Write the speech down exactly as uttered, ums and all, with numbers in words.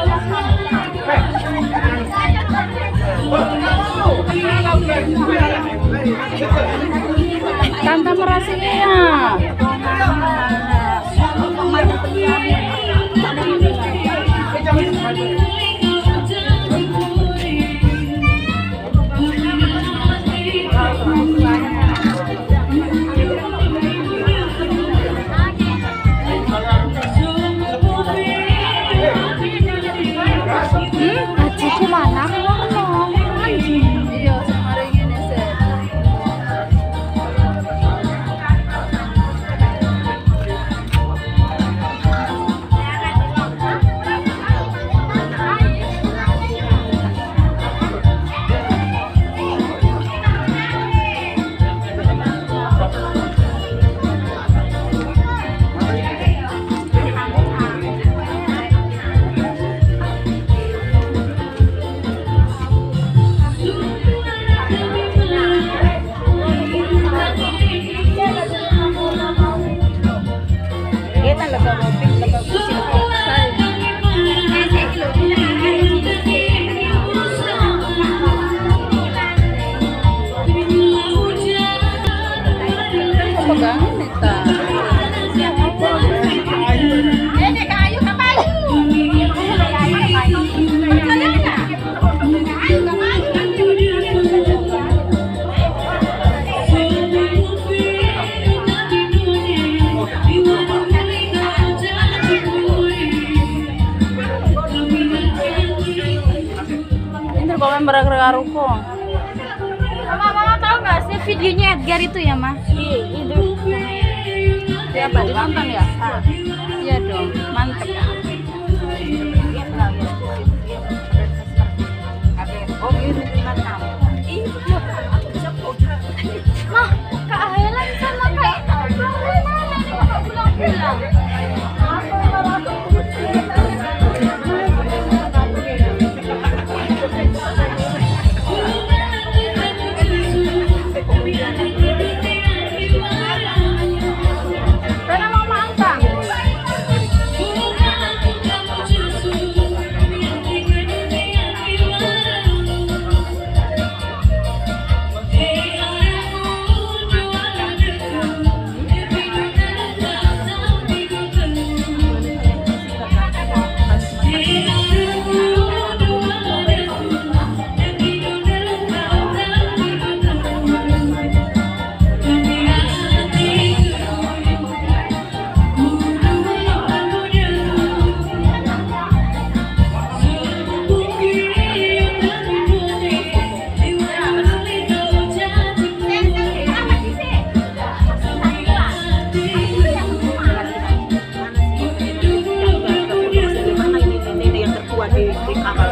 Tante merasinya. Hmm, ajiku mana ngomong. Iya, semari ngene sih. Pegangin Nita. Ini kayu kapan? Ini komen berak-berak ruko. Mama, mama tahu nggak sih videonya Edgar itu ya, Mas? Iya, itu. Siapa ditonton ya? Iya dong, mantep. Oh, ini mantap. Mah, Kak Helan sama kayak pulang-pulang. di, di kamar